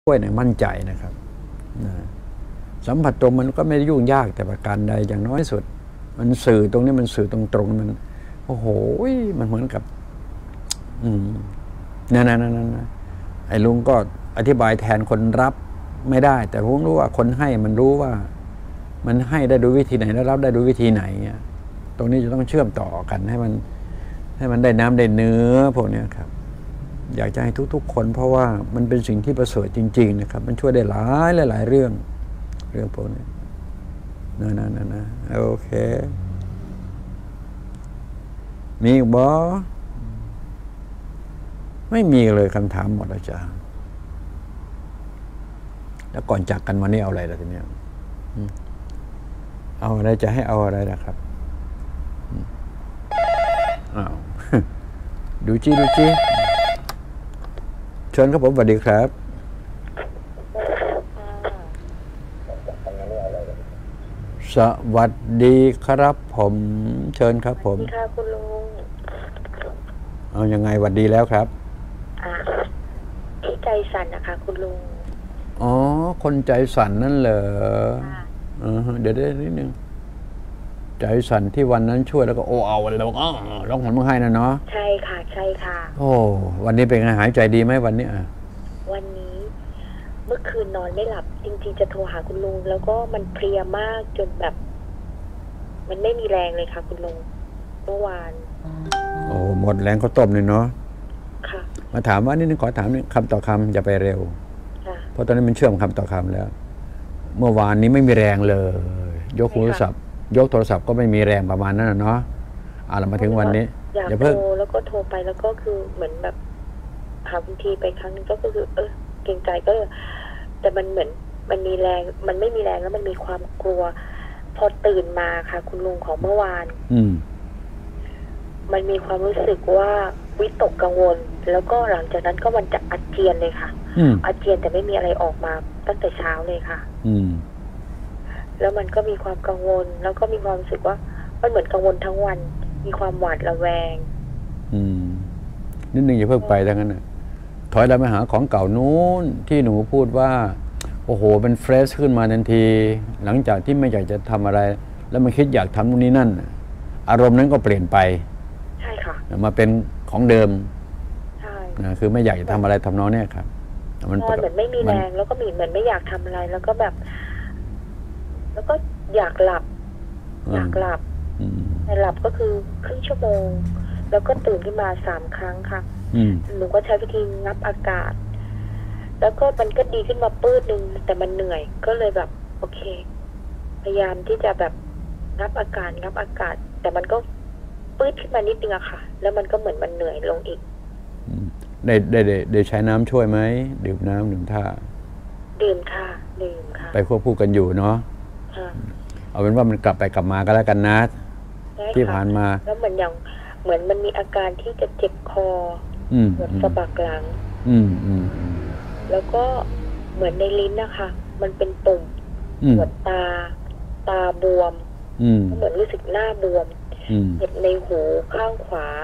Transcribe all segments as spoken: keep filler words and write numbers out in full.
ช่วยเนี่ยมั่นใจนะครับสัมผัสตรงมันก็ไม่ได้ยุ่งยากแต่ประการใดอย่างน้อยสุดมันสื่อตรงนี้มันสื่อตรงๆมันโอ้โหมันเหมือนกับอืมนั่นนั่นนั่นไอ้ลุงก็อธิบายแทนคนรับไม่ได้แต่ลุงรู้ว่าคนให้มันรู้ว่ามันให้ได้ด้วยวิธีไหนแล้วรับได้ด้วยวิธีไหนตรงนี้จะต้องเชื่อมต่อกันให้มันให้มันได้น้ำได้เนื้อพวกนี้ครับอยากจะให้ทุกๆคนเพราะว่ามันเป็นสิ่งที่ประเสริฐจริงๆนะครับมันช่วยได้หลายหลายๆเรื่องเรื่องพวกนี้นะนะนะนะโอเคมีอีกบ่ไม่มีเลยคำถามหมดอาจารย์แล้วก่อนจากกันวันนี้เอาอะไรล่ะทีนี้เอาอะไรจะให้เอาอะไรนะครับอ้าวดูจีดูจีเชิญครับผมสวัสดีครับสวัสดีครับผมเชิญครับผมสวัสดีค่ะคุณลุงเอายังไงสวัสดีแล้วครับอ่าที่ใจสั่นนะคะคุณลุงอ๋อคนใจสั่นนั่นเหรออ่าเดี๋ยวได้นิดนึงใจสั่นที่วันนั้นช่วยแล้วก็โอ้เอาอะไรแล้วก็ร้องหันมาให้นะเนาะใช่ค่ะใช่ค่ะโอ้วันนี้เป็นไงหายใจดีไหมวันนี้อ่ะวันนี้เมื่อคืนนอนไม่หลับจริงๆจะโทรหาคุณลุงแล้วก็มันเพลียมากจนแบบมันไม่มีแรงเลยค่ะคุณลุงเมื่อวานโอ้หมดแรงเขาต้มเลยเนาะค่ะมาถามว่านี่ขอถามคำต่อคำอย่าไปเร็วเพราะตอนนี้มันเชื่อมคำต่อคำแล้วเมื่อวานนี้ไม่มีแรงเลยยกโทรศัพท์ยกโทรศัพท์ก็ไม่มีแรงประมาณนั้นนะเนาะอ่าเรามาถึงวันนี้อยากโทรแล้วก็โทรไปแล้วก็คือเหมือนแบบหาบางทีไปครั้งนึงก็คือเออเกรงใจก็แต่มันเหมือนมันมีแรงมันไม่มีแรงแล้วมันมีความกลัวพอตื่นมาค่ะคุณลุงของเมื่อวานอืมมันมีความรู้สึกว่าวิตกกังวลแล้วก็หลังจากนั้นก็มันจะอาเจียนเลยค่ะอาเจียนแต่ไม่มีอะไรออกมาตั้งแต่เช้าเลยค่ะอืมแล้วมันก็มีความกังวลแล้วก็มีความรู้สึกว่ามันเหมือนกังวลทั้งวันมีความหวาดระแวงอืมนิดนึงอย่าเพิ่งไปทั้งนั้นนะถอยเราไปหาของเก่านู้นที่หนูพูดว่าโอ้โหเป็นเฟรชขึ้นมาทันทีหลังจากที่ไม่อยากจะทำอะไรแล้วมันคิดอยากทำตรงนี้นั่นอารมณ์นั้นก็เปลี่ยนไปใช่ค่ะมาเป็นของเดิมใช่นะคือไม่อยากจะทำอะไรทำนองนี้ครับมันเหมือนไม่มีแรงแล้วก็มีเหมือนไม่อยากทำอะไรแล้วก็แบบแล้วก็อยากหลับอยากหลับแต่หลับก็คือครึ่งชั่วโมงแล้วก็ตื่นขึ้นมาสามครั้งค่ะหนูก็ใช้วิธีงับอากาศแล้วก็มันก็ดีขึ้นมาปื้ดนึงแต่มันเหนื่อยก็เลยแบบโอเคพยายามที่จะแบบงับอากาศงับอากาศแต่มันก็ปื้ดขึ้นมานิดนึงอะค่ะแล้วมันก็เหมือนมันเหนื่อยลงอีกได้ได้ได้ใช้น้ำช่วยไหมดื่มน้ำดื่มท่าดื่มค่ะดื่มค่ะไปควบคู่กันอยู่เนาะเอาเป็นว่ามันกลับไปกลับมาก็แล้วกันนะที่ผ่านมาแล้วเหมือนอย่างเหมือนมันมีอาการที่จะเจ็บคอปวดสะบักหลังแล้วก็เหมือนในลิ้นนะคะมันเป็นตุ่มปวดตาตาบวมเหมือนรู้สึกหน้าบวมเจ็บในหูข้างขวา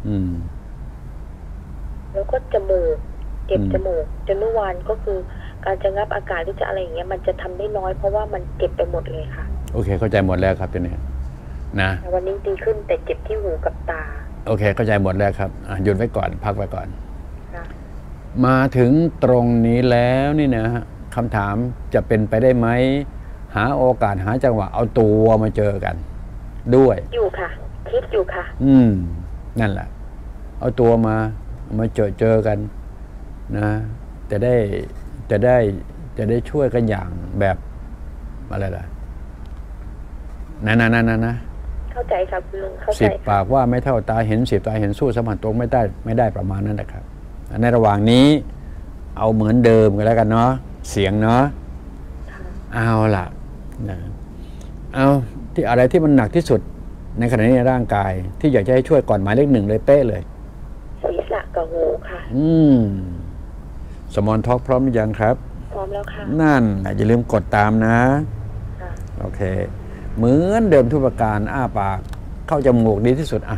แล้วก็จมูกเจ็บจมูกจนเมื่อวานก็คือการจะงับอากาศที่จะอะไรอย่างเงี้ยมันจะทำได้น้อยเพราะว่ามันเจ็บไปหมดเลยค่ะโอเคเข้าใจหมดแล้วครับทีนี้นะวันนี้ดีขึ้นแต่เจ็บที่หูกับตาโอเคเข้าใจหมดแล้วครับหยุดไว้ก่อนพักไว้ก่อนมาถึงตรงนี้แล้วนี่นะคำถามจะเป็นไปได้ไหมหาโอกาสหาจังหวะเอาตัวมาเจอกันด้วยอยู่ค่ะคิดอยู่ค่ะอืมนั่นแหละเอาตัวมามาเจอเจอกันนะจะได้จะได้จะได้ช่วยกันอย่างแบบอะไรล่ะนะนะนะนะนะเข้าใจครับลุงเข้าใจสิบปากว่าไม่เท่าตาเห็นสิบตาเห็นสู้สัมผัสตรงไม่ได้ไม่ได้ประมาณนั้นแหละครับในระหว่างนี้เอาเหมือนเดิมกันแล้วกันเนาะเสียงเนาะเอาล่ะนะเอาที่อะไรที่มันหนักที่สุดในขณะนี้ในร่างกายที่อยากจะให้ช่วยก่อนหมายเลขหนึ่งเลยเป๊ะเลยศีรษะกับหูค่ะอืมสมอนท็อกพร้อมหรือยังครับพร้อมแล้วค่ะนั่นอย่าลืมกดตามนะโอเคเหมือนเดิมทุกประการอ้าปากเข้าจมูกดีที่สุดอ่ะ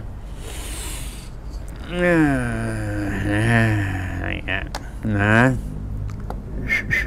นะ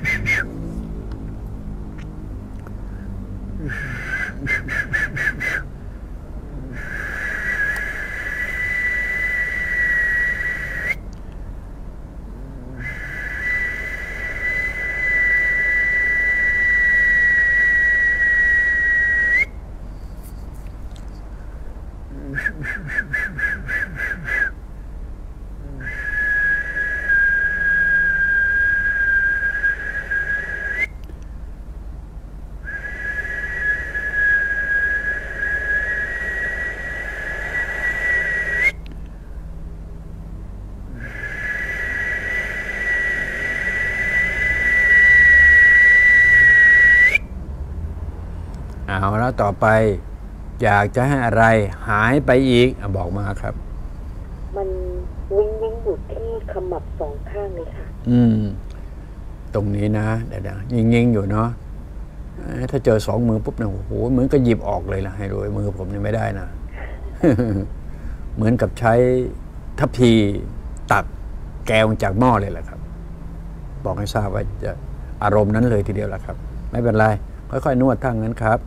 เอาแล้วต่อไป อยากจะให้อะไรหายไปอีกอบอกมาครับมันวิงวิงอยู่ที่ขมับสองข้างเลยค่ะอืมตรงนี้นะเดี๋ยวๆยิงยิงอยู่เนาะถ้าเจอสองมือปุ๊บเนี่ยโอ้โหเหมือนกับหยิบออกเลยล่ะให้ดูมือผมนี่ไม่ได้นะ เหมือนกับใช้ทัพพีตักแกงจากหม้อเลยแหละครับบอกให้ทราบว่าจะอารมณ์นั้นเลยทีเดียวแหละครับไม่เป็นไรค่อยๆนวดทั้งนั้นครับ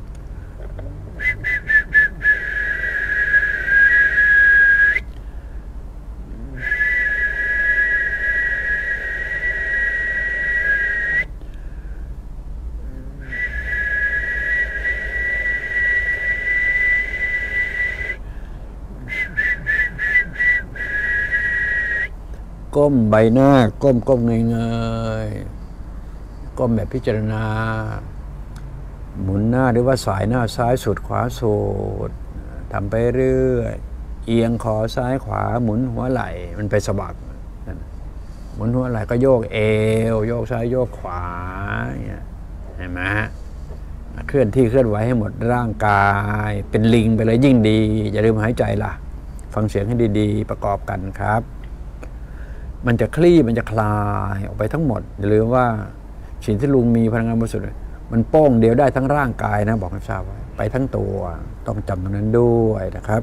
ก้มใบหน้าก้มก้มเงยๆก้มแบบพิจารณาหมุนหน้าหรือว่าสายหน้าซ้ายสุดขวาสุดทำไปเรื่อยเอียงคอซ้ายขวาหมุนหัวไหล่มันไปสะบักหมุนหัวไหล่ก็โยกเอวโยกซ้ายโยกขวาเห็นไหมฮะเคลื่อนที่เคลื่อนไหวให้หมดร่างกายเป็นลิงไปเลยยิ่งดีอย่าลืมหายใจล่ะฟังเสียงให้ดีๆประกอบกันครับมันจะคลี่มันจะคลายออกไปทั้งหมดอย่าลืมว่าสิ่งที่ลุงมีพลังงานบริสุทธิ์มันโป้งเดียวได้ทั้งร่างกายนะบอกให้ทราบไว้ไปทั้งตัวต้องจำตรงนั้นด้วยนะครับ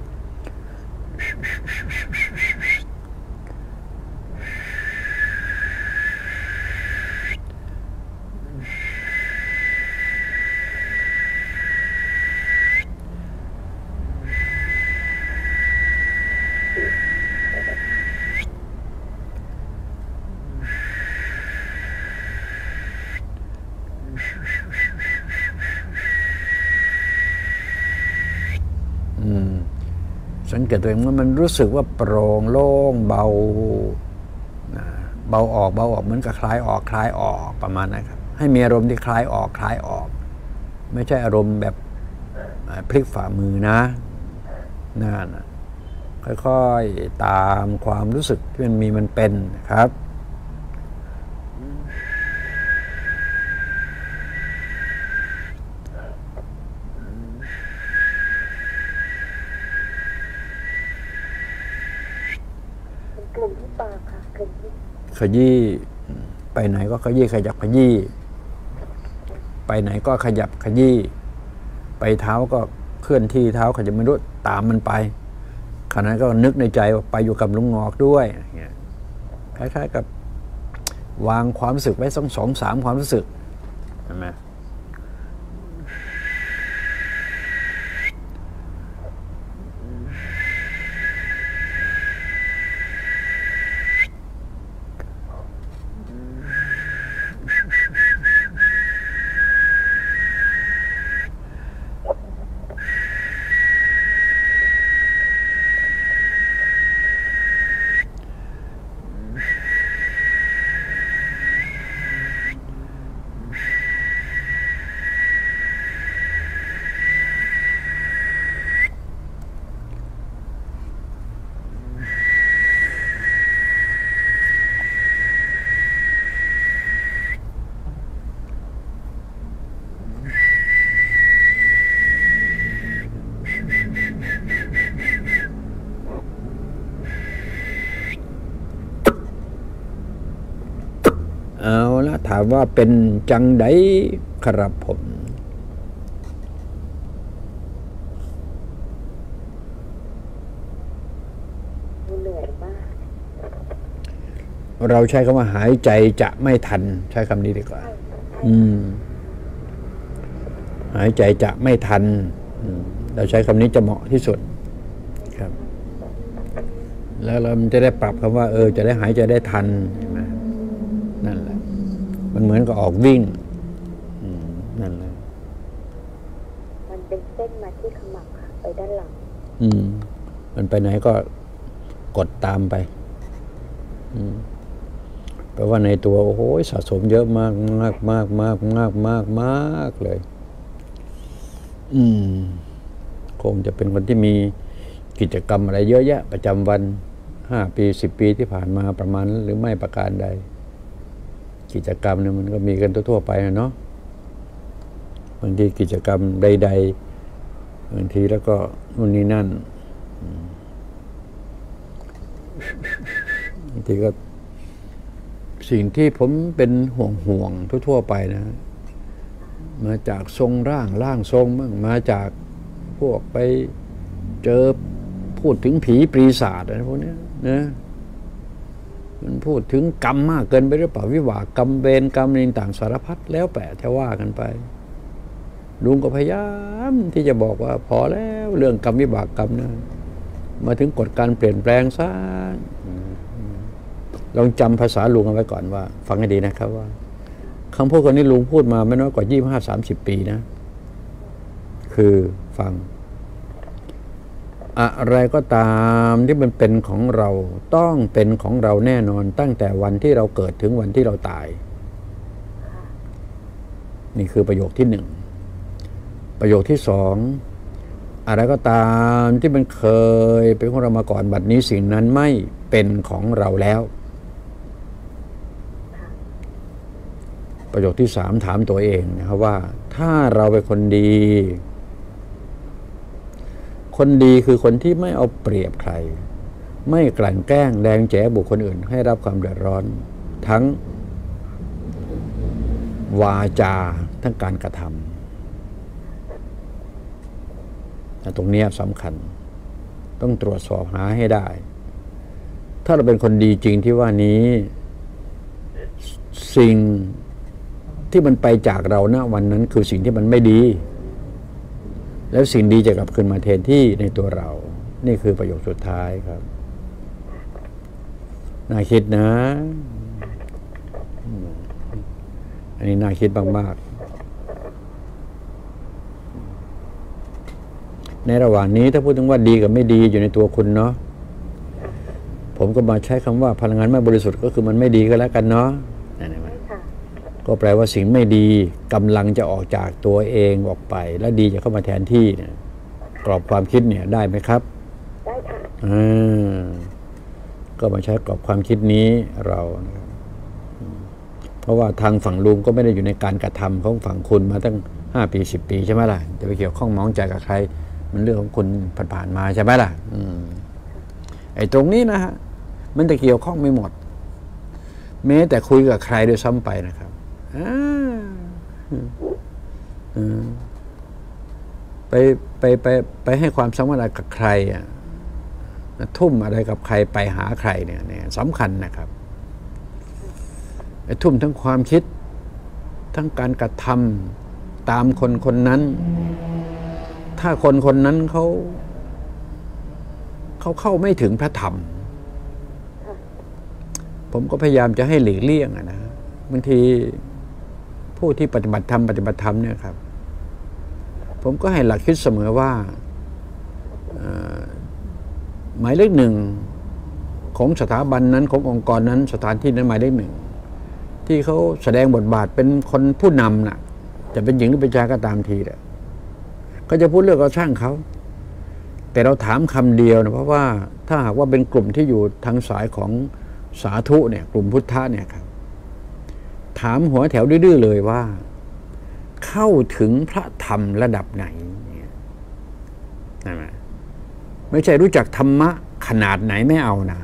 สังเกตตัวเองว่ามันรู้สึกว่าโปร่งโล่งเบาเบาออกเบาออกเหมือนกับคลายออกคลายออกประมาณนั้นครับให้มีอารมณ์ที่คลายออกคลายออกไม่ใช่อารมณ์แบบพลิกฝ่ามือนะนั่นค่อยๆตามความรู้สึกที่มันมีมันเป็นครับขยี้ไปไหนก็ขยี้ขยับขยี้ไปไหนก็ขยับขยี้ไปเท้าก็เคลื่อนที่เท้าขยับไม่รู้ตามมันไปขณะนั้นก็นึกในใจว่าไปอยู่กับลุงงอกด้วยคล้ายๆกับวางความรู้สึกไว้สองสองสามความรู้สึกใช่ไหมเอาละถามว่าเป็นจังไดครับผมเหนื่อยมากเราใช้คำว่าหายใจจะไม่ทันใช้คำนี้ดีกว่าอืมหายใจจะไม่ทันเราใช้คำนี้จะเหมาะที่สุดครับแล้วเราจะได้ปรับคำว่าเออจะได้หายใจได้ทันใช่ไหมนั่นแหละมันเหมือนกับออกวิ่งนั่นแหละมันเป็นเส้นมาที่ขมับค่ะไปด้านหลังอืมมันไปไหนก็กดตามไปอืมแปลว่าในตัวโอ้โหสะสมเยอะมากมากมากมากมากมากมากเลยอืมคงจะเป็นคนที่มีกิจกรรมอะไรเยอะแยะประจำวันห้าปีสิบปีที่ผ่านมาประมาณหรือไม่ประการใดกิจกรรมเนี่ยมันก็มีกันทั่วๆไปนะเนาะบางทีกิจกรรมใดๆบางทีแล้วก็นู่นนี่นั่นบางทีก็สิ่งที่ผมเป็นห่วงห่วงทั่วๆไปนะมาจากทรงร่างร่างทรงบ้างมาจากพวกไปเจอพูดถึงผีปีศาจอะไรพวกนี้นะมันพูดถึงกรรมมากเกินไปหรือเปล่าวิบากกรรมเวรกรรมในต่างสารพัดแล้วแต่จะว่ากันไปลุงก็พยายามที่จะบอกว่าพอแล้วเรื่องกรรมวิบากกรรมนะมาถึงกฎการเปลี่ยนแปลงซะลองจำภาษาลุงเอาไว้ก่อนว่าฟังให้ดีนะครับว่าคำพูดคนนี้ลุงพูดมาไม่น้อยกว่ายี่สิบห้าสามสิบปีนะคือฟังอะไรก็ตามที่มันเป็นของเราต้องเป็นของเราแน่นอนตั้งแต่วันที่เราเกิดถึงวันที่เราตายนี่คือประโยคที่หนึ่งประโยคที่สองอะไรก็ตามที่มันเคยเป็นของเรามาก่อนบัดนี้สิ่งนั้นไม่เป็นของเราแล้วประโยคที่สามถามตัวเองนะครับว่าถ้าเราเป็นคนดีคนดีคือคนที่ไม่เอาเปรียบใครไม่กลั่นแกล้งแรงแฉบุคคลอื่นให้รับความเดือดร้อนทั้งวาจาทั้งการกระทำตรงนี้สำคัญต้องตรวจสอบหาให้ได้ถ้าเราเป็นคนดีจริงที่ว่านี้สิ่งที่มันไปจากเราณวันนั้นคือสิ่งที่มันไม่ดีแล้วสิ่งดีจะกลับคืนมาแทนที่ในตัวเรานี่คือประโยคสุดท้ายครับน่าคิดนะอันนี้น่าคิดมากๆในระหว่างนี้ถ้าพูดถึงว่าดีกับไม่ดีอยู่ในตัวคุณเนาะผมก็มาใช้คำว่าพลังงานไม่บริสุทธิ์ก็คือมันไม่ดีก็แล้วกันเนาะก็แปลว่าสิ่งไม่ดีกำลังจะออกจากตัวเองออกไปและดีจะเข้ามาแทนที่เนี่ยกรอบความคิดเนี่ยได้ไหมครับได้ค่ะอ่าก็มาใช้กรอบความคิดนี้เราเพราะว่าทางฝั่งลุงก็ไม่ได้อยู่ในการกระทำของฝั่งคุณมาตั้งห้าปีสิบปีใช่ไหมล่ะจะไปเกี่ยวข้องมองใจกับใครมันเรื่องของคุณผ่านๆมาใช่ไหมล่ะอืมไอ้ตรงนี้นะฮะมันจะเกี่ยวข้องไม่หมดแม้แต่คุยกับใครด้วยซ้ำไปนะครับไปไปไปไปให้ความสำคัญกับใครอ่ะทุ่มอะไรกับใครไปหาใครเนี่ยเนี่ยสำคัญนะครับไอ้ทุ่มทั้งความคิดทั้งการกระทำตามคนคนนั้นถ้าคนคนนั้นเขาเขาเข้าไม่ถึงพระธรรมผมก็พยายามจะให้หลีกเลี่ยงนะบางทีผู้ที่ปฏิบัติธรรมปฏิบัติธรรมเนี่ยครับผมก็ให้หลักคิดเสมอว่าหมายเลขหนึ่งของสถาบันนั้นขององค์กรนั้นสถานที่นั้นหมายเลขหนึ่งที่เขาแสดงบทบาทเป็นคนผู้นำน่ะจะเป็นหญิงหรือเป็นชายก็ตามทีแหละก็จะพูดเรื่องก็ช่างเขาแต่เราถามคำเดียวนะเพราะว่าถ้าหากว่าเป็นกลุ่มที่อยู่ทางสายของสาธุเนี่ยกลุ่มพุทธะเนี่ยครับถามหัวแถวดื้อๆเลยว่าเข้าถึงพระธรรมระดับไหนนั่นแหละไม่ใช่รู้จักธรรมะขนาดไหนไม่เอานะ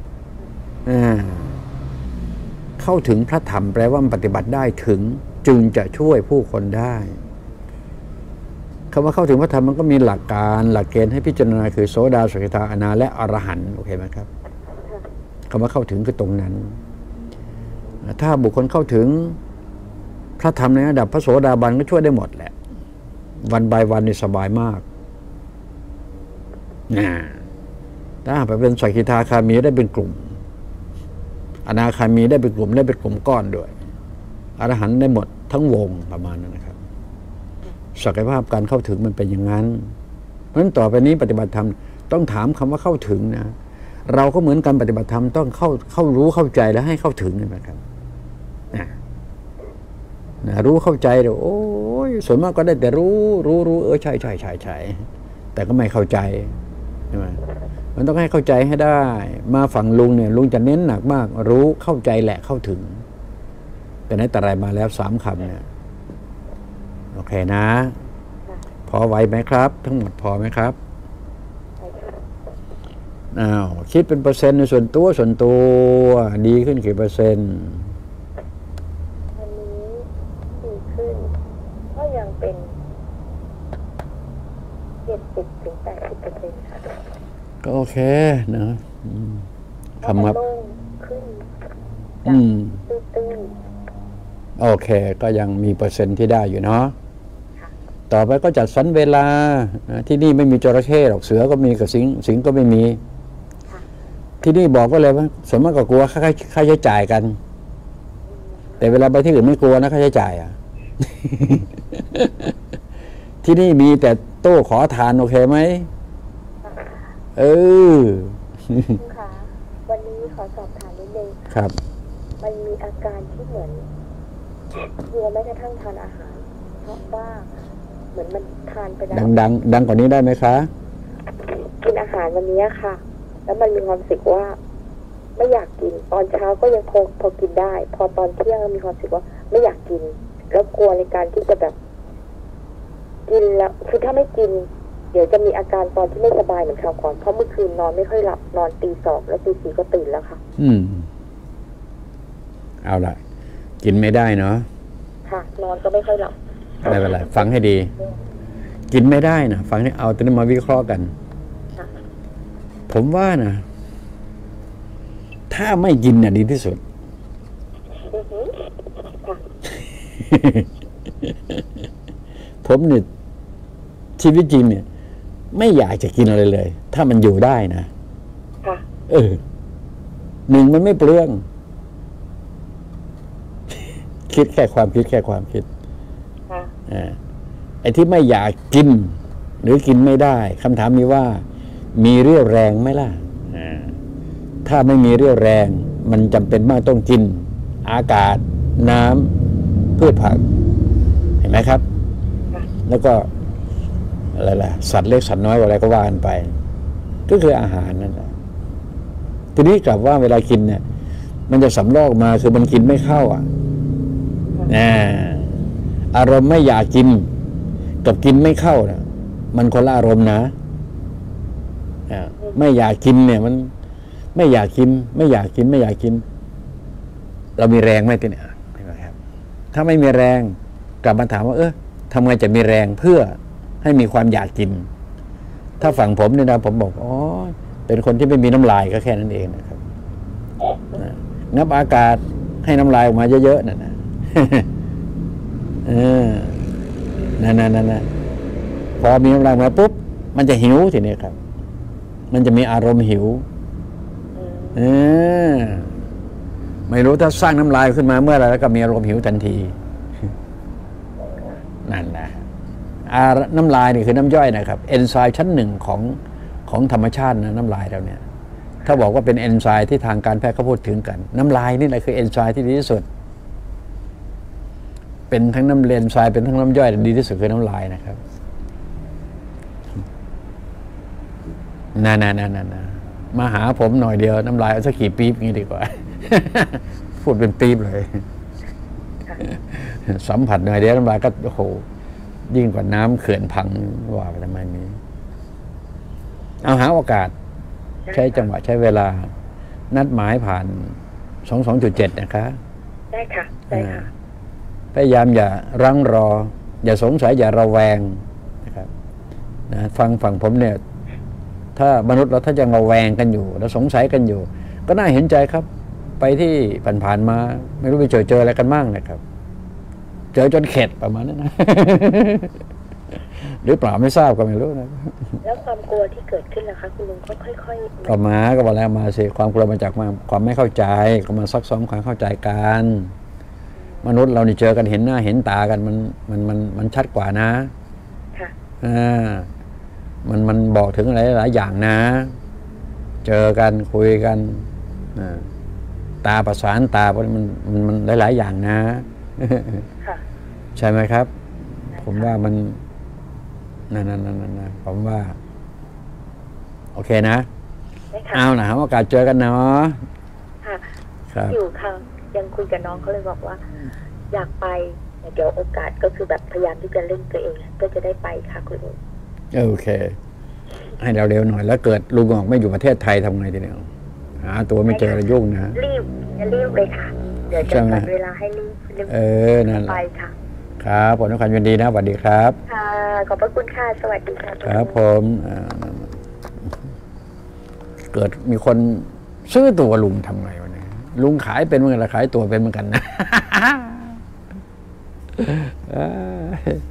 เข้าถึงพระธรรมแปลว่าปฏิบัติได้ถึงจึงจะช่วยผู้คนได้คำว่าเข้าถึงพระธรรมมันก็มีหลักการหลักเกณฑ์ให้พิจารณาคือโสดาสกิทาอนาและอรหันต์โอเคไหมครับคำว่าเข้าถึงคือตรงนั้นถ้าบุคคลเข้าถึงพระธรรมในระดับพระโสดาบันก็ช่วยได้หมดแหละวันบายวันนี่สบายมากนะถ้าไปเป็นสกิทาคามีได้เป็นกลุ่มอนาคามีได้เป็นกลุ่มได้เป็นกลุ่มก้อนด้วยอรหันต์ได้หมดทั้งวงประมาณนั้นนะครับศักยภาพการเข้าถึงมันเป็นอย่างนั้นเพราะฉะนั้นต่อไปนี้ปฏิบัติธรรมต้องถามคำว่าเข้าถึงนะเราก็เหมือนกันปฏิบัติธรรมต้องเข้าเข้ารู้เข้าใจแล้วให้เข้าถึงนะครับนะนะรู้เข้าใจเดี๋ยวโอ้ยส่วนมากก็ได้แต่รู้รู้รู้เออใช่ใช่ใช่ใช่แต่ก็ไม่เข้าใจใช่ไหมมันต้องให้เข้าใจให้ได้มาฝั่งลุงเนี่ยลุงจะเน้นหนักมากรู้เข้าใจแหละเข้าถึงแต่ในแต่ไรมาแล้วสามคำเนี่ยเคนะพอไหวไหมครับ ทั้งหมดพอไหมครับอ้าวคิดเป็นเปอร์เซ็นต์ในส่วนตัวส่วนตัวดีขึ้นกี่เปอร์เซ็นต์อันนี้ดีขึ้นก็ยังเป็นเจ็ดสิบถึงแปดสิบเปอร์เซ็นต์ค่ะก็โอเคนะคำนับขึ้นอืมตื้นโอเคก็ยังมีเปอร์เซ็นต์ที่ได้อยู่เนาะต่อไปก็จัดสรรเวลาที่นี่ไม่มีจระเข้หรอกเสือก็มีกับสิงสิงก็ไม่มีที่นี่บอกก็เลยว่าส่วนมากก็กลัวค่าค่าใช้จ่ายกันแต่เวลาไปที่อื่นไม่กลัวนะค่าใช้จ่ายอ่ะ ที่นี่มีแต่โต๊ะขอทานโอเคไหมเออค่ะวันนี้ขอสอบถามนิดนึงครับมันมีอาการที่เหมือนกลัวแม้กระทั่งทานอาหารเพราะว่าเหมือนมันทานไปแล้วดังดังดังกว่านี้ได้ไหมคะกินอาหารวันนี้ค่ะแล้วมันมีความรู้สึกว่าไม่อยากกินตอนเช้าก็ยังพอพอกินได้พอตอนเที่ยงมีความรู้สึกว่าไม่อยากกินแล้วกลัวในการที่จะแบบกินแล้วคือถ้าไม่กินเดี๋ยวจะมีอาการตอนที่ไม่สบายเหมือนคราวก่อนเพราะเมื่อคืนนอนไม่ค่อยหลับนอนตีสองแล้วตีสี่ก็ตื่นแล้วค่ะอืมเอาล่ะกินไม่ได้เนาะค่ะนอนก็ไม่ค่อยหลับไม่เป็นไรฟังให้ดีกินไม่ได้นะฟังให้เอาตัวนี้มาวิเคราะห์กันผมว่านะถ้าไม่กินน่ะดีที่สุดผมเนี่ยชีวิตจริงเนี่ยไม่อยากจะกินอะไรเลยถ้ามันอยู่ได้นะเออหนึ่งมันไม่เปลืองคิดแค่ความคิดแค่ความคิดอ่าไอ้ที่ไม่อยากกินหรือกินไม่ได้คำถามมีว่ามีเรี่ยวแรงไหมล่ะถ้าไม่มีเรี่ยวแรงมันจำเป็นมากต้องกินอากาศน้ำพืชผักเห็นไหมครับแล้วก็อะไรล่ะสัตว์เล็กสัตว์น้อยอะไรก็ว่ากันไปก็คืออาหารนั่นแหละทีนี้กลับว่าเวลากินเนี่ยมันจะสำรอกมาคือมันกินไม่เข้าอ่ะอารมณ์ไม่อยากกินกับกินไม่เข้านะมันคนละอารมณ์นะไม่อยากกินเนี่ยมันไม่อยากกินไม่อยากกินไม่อยากกินเรามีแรงไหมทีเนี่ยครับถ้าไม่มีแรงกลับมาถามว่าเออทำไงจะมีแรงเพื่อให้มีความอยากกินถ้าฝั่งผมเนี่ยนะผมบอกอ๋อเป็นคนที่ไม่มีน้ำลายก็แค่นั้นเองนะครับงับอากาศให้น้ำลายออกมาเยอะๆนั่นนะเออนั่นนั่นนั่นพอมีน้ำลายมาปุ๊บมันจะหิวทีนี้ครับมันจะมีอารมณ์หิวเออไม่รู้ถ้าสร้างน้ำลายขึ้นมาเมื่อไรแล้วก็มีอารมณ์หิวทันทีนั่นแหละน้ำลายนี่คือน้ำย่อยนะครับเอนไซม์ชั้นหนึ่งของของธรรมชาตินะน้ำลายเราเนี่ยถ้าบอกว่าเป็นเอนไซม์ที่ทางการแพทย์เขาพูดถึงกันน้ำลายนี่แหละคือเอนไซม์ที่ดีที่สุดเป็นทั้งน้ำเลนไซม์เป็นทั้งน้ำย่อยดีที่สุดคือน้ำลายนะครับน่าน่าน่าน่ามาหาผมหน่อยเดียวน้ำลายเอาสักกี่ปี๊บงี้ดีกว่าพูดเป็นปี๊บเลยสัมผัสหน่อยเดียวน้ำลายก็โอ้โหยิ่งกว่าน้ำเขื่อนพังว่าไปทำไมนี้เอาหาโอกาสใช้จังหวะใช้เวลานัดหมายผ่านสองสองจุดเจ็ดนะคะได้ค่ะได้ค่ะพยายามอย่ารั้งรออย่าสงสัยอย่าระแวงนะครับนะฟังฝั่งผมเนี่ยถ้ามนุษย์เราถ้ายังระแวงกันอยู่แล้วสงสัยกันอยู่ก็น่าเห็นใจครับไปที่ผ่านๆมาไม่รู้ไปเจอเจออะไรกันบ้างนะครับเจอจนเข็ดประมาณนั้นนะหรือเปล่าไม่ทราบก็ไม่รู้นะแล้วความกลัวที่เกิดขึ้นล่ะคะคุณลุงก็ค่อยๆก็มาก็บอกแล้วมาสิความกลัวมาจากมาความไม่เข้าใจก็มาซักซ้อมความเข้าใจกันมนุษย์เรานี่เจอกันเห็นหน้าเห็นตากันมันมันมันมันชัดกว่านะค่ะอ่ามันมันบอกถึงอะไรหลายอย่างนะเจอกันคุยกันตาประสานตาเพราะมันมันมันหลายๆอย่างนะใช่ไหมครับผมว่ามันนั่นนั่นนั่นนั่นผมว่าโอเคนะเอาหน่ะครับโอกาสเจอกันเนาะค่ะอยู่ค่ะยังคุยกับน้องเขาเลยบอกว่าอยากไปแต่เดี๋ยวโอกาสก็คือแบบพยายามที่จะเร่งตัวเองเพื่อจะได้ไปค่ะคุณลุงโอเคให้เราเร็วหน่อยแล้วเกิดลุงออกไม่อยู่ประเทศไทยทำไงทีเดียวหาตัวไม่เจอยุ่งนะรีบจะรีบเลยค่ะเดี๋ยวจะจัดเวลาให้รีบรีบเออนั่นไปค่ะครับผมด้วยความยินดีนะสวัสดีครับค่ะขอบพระคุณค่ะสวัสดีค่ะครับผมเกิดมีคนซื้อตัวลุงทำไงวะเนี่ยลุงขายเป็นเหมือนกันขายตัวเป็นเหมือนกันนะ